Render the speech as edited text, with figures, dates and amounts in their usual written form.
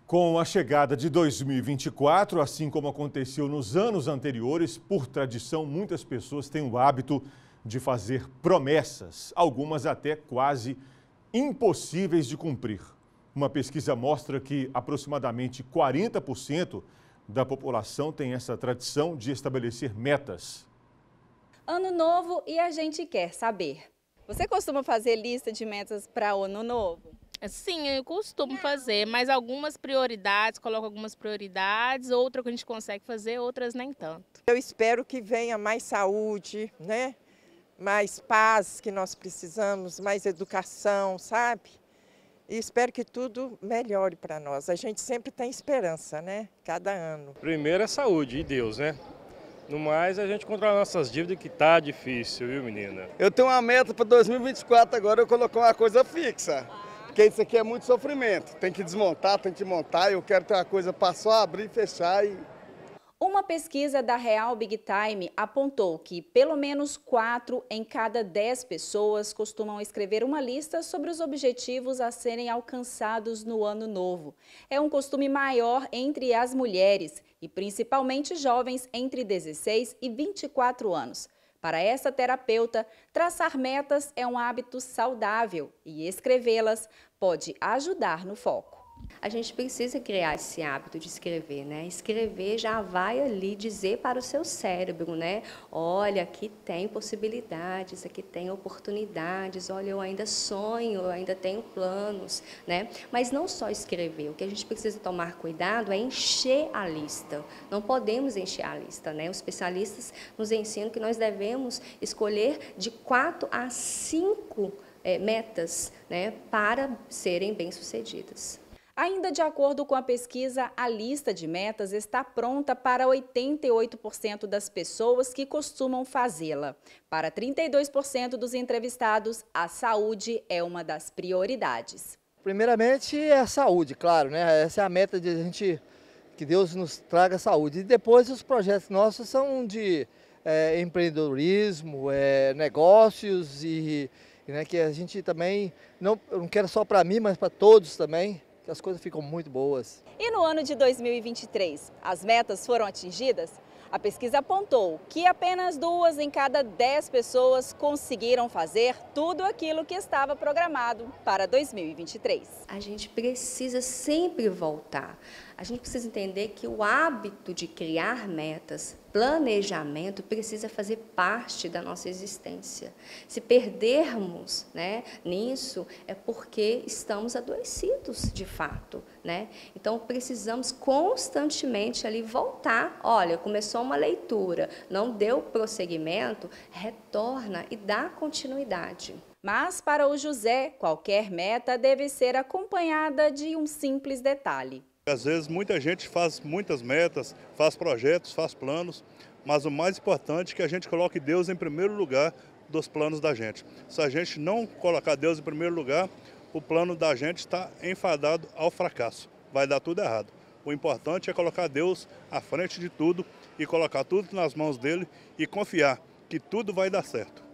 Com a chegada de 2024, assim como aconteceu nos anos anteriores, por tradição, muitas pessoas têm o hábito de fazer promessas, algumas até quase impossíveis de cumprir. Uma pesquisa mostra que aproximadamente 40% da população tem essa tradição de estabelecer metas. Ano novo e a gente quer saber. Você costuma fazer lista de metas para o ano novo? Sim, eu costumo fazer, mas algumas prioridades, coloco algumas prioridades, outras que a gente consegue fazer, outras nem tanto. Eu espero que venha mais saúde, né? Mais paz que nós precisamos, mais educação, sabe? E espero que tudo melhore para nós. A gente sempre tem esperança, né? Cada ano. Primeiro é saúde e Deus, né? No mais, a gente controla nossas dívidas, que tá difícil, viu, menina? Eu tenho uma meta para 2024 agora, eu colocar uma coisa fixa. Porque isso aqui é muito sofrimento. Tem que desmontar, tem que montar. Eu quero ter uma coisa para só abrir, fechar e... Uma pesquisa da Real Big Time apontou que pelo menos 4 em cada 10 pessoas costumam escrever uma lista sobre os objetivos a serem alcançados no ano novo. É um costume maior entre as mulheres e principalmente jovens entre 16 e 24 anos. Para essa terapeuta, traçar metas é um hábito saudável e escrevê-las pode ajudar no foco. A gente precisa criar esse hábito de escrever, né? Escrever já vai ali dizer para o seu cérebro, né? Olha, aqui tem possibilidades, aqui tem oportunidades, olha, eu ainda sonho, eu ainda tenho planos, né? Mas não só escrever, o que a gente precisa tomar cuidado é encher a lista. Não podemos encher a lista, né? Os especialistas nos ensinam que nós devemos escolher de 4 a 5 metas, né? Para serem bem-sucedidas. Ainda de acordo com a pesquisa, a lista de metas está pronta para 88% das pessoas que costumam fazê-la. Para 32% dos entrevistados, a saúde é uma das prioridades. Primeiramente é a saúde, claro, né? Essa é a meta de a gente, que Deus nos traga saúde. E depois os projetos nossos são de empreendedorismo, negócios e né, que a gente também, eu não quero só para mim, mas para todos também. Que as coisas ficam muito boas. E no ano de 2023, as metas foram atingidas? A pesquisa apontou que apenas 2 em cada 10 pessoas conseguiram fazer tudo aquilo que estava programado para 2023. A gente precisa sempre voltar. A gente precisa entender que o hábito de criar metas, planejamento, precisa fazer parte da nossa existência. Se perdermos, né, nisso, é porque estamos adoecidos de fato, né? Então, precisamos constantemente ali voltar. Olha, começou uma leitura, não deu prosseguimento, retorna e dá continuidade. Mas, para o José, qualquer meta deve ser acompanhada de um simples detalhe. Às vezes muita gente faz muitas metas, faz projetos, faz planos, mas o mais importante é que a gente coloque Deus em primeiro lugar dos planos da gente. Se a gente não colocar Deus em primeiro lugar, o plano da gente está enfadado ao fracasso. Vai dar tudo errado. O importante é colocar Deus à frente de tudo e colocar tudo nas mãos dele e confiar que tudo vai dar certo.